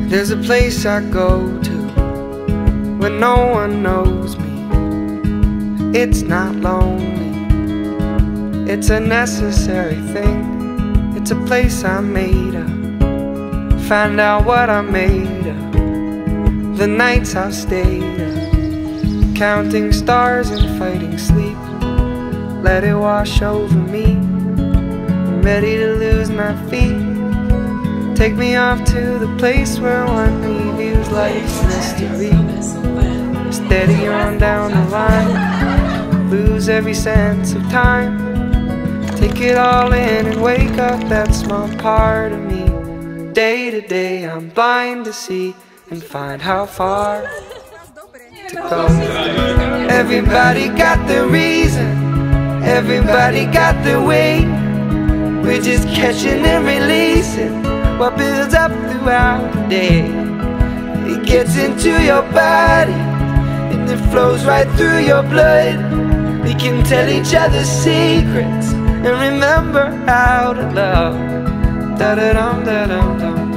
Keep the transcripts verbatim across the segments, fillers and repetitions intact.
There's a place I go to when no one knows me. It's not lonely, it's a necessary thing. It's a place I made up, find out what I'm made of. The nights I've stayed up, counting stars and fighting sleep. Let it wash over me, I'm ready to lose my feet. Take me off to the place where one reviews life's mystery. Steady on down the line, lose every sense of time. Take it all in and wake up that small part of me. Day to day I'm blind to see and find how far to go. Everybody got their reason, everybody got their way. We're just catching and releasing what builds up throughout the day. It gets into your body and it flows right through your blood. We can tell each other secrets and remember how to love. Da da dum da dum dum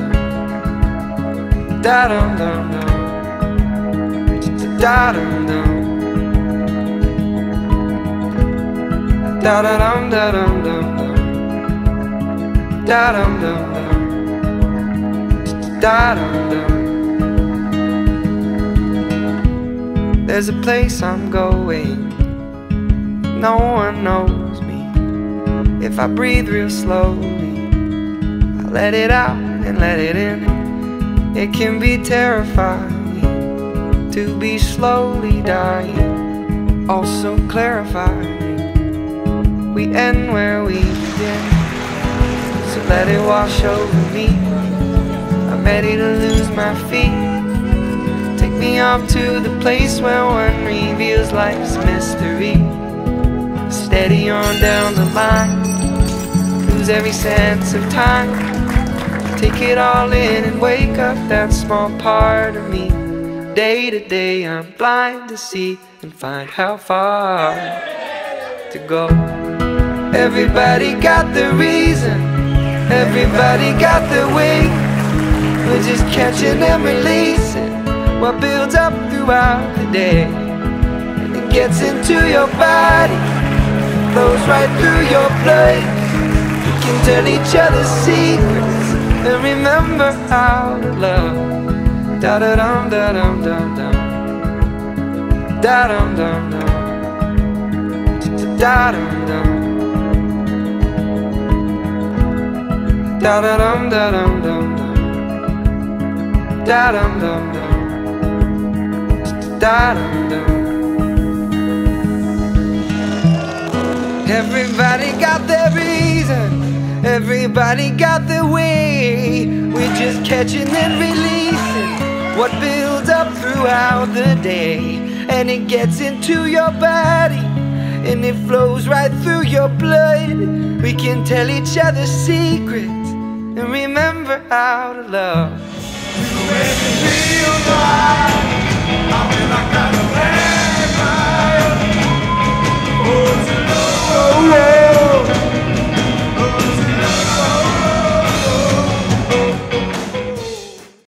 da dum dum dum da dum dum da da dum da dum dum da dum dum dum da dum dum. There's a place I'm going, no one knows me. If I breathe real slowly, I let it out and let it in. It can be terrifying to be slowly dying, also clarifying. We end where we begin, so let it wash over me. I'm ready to lose my feet. Take me off to the place where one reveals life's mystery. Steady on down the line, lose every sense of time. Take it all in and wake up that small part of me. Day to day I'm blind to see and find how far to go. Everybody got their reason, everybody got their way. We're just catching and releasing what builds up throughout the day. And it gets into your body, flows right through your blood. We can tell each other secrets and remember how to love. Da da dum da dum dum dum da dum dum dum da dum dum da da dum da dum dum dum da dum dum dum da dum dum. Everybody got their reason, everybody got their way. We're just catching and releasing what builds up throughout the day. And it gets into your body and it flows right through your blood. We can tell each other secrets and remember how to love. You make me feel right. I feel like I'm a vampire. Oh,